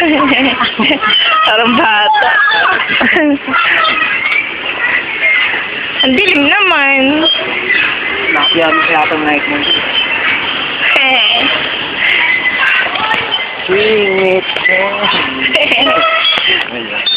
Parang bata. Ang dilim naman. Nakakiyami siya itong night mo. Sweet.